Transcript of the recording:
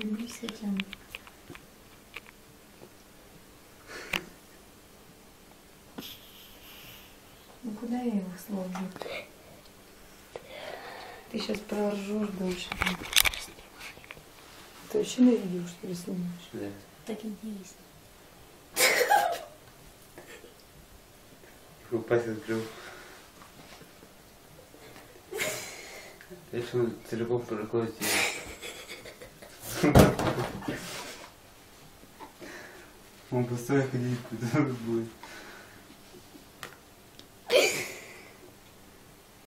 люблю с этим. Ну куда я его сложу? Ты сейчас проржешь дольше. Ты вообще на видео, что ли, снимаешь? Да. Так интересно. Пасть открыл. Я решил целиком проколоть ее. Он пустой ходить куда будет.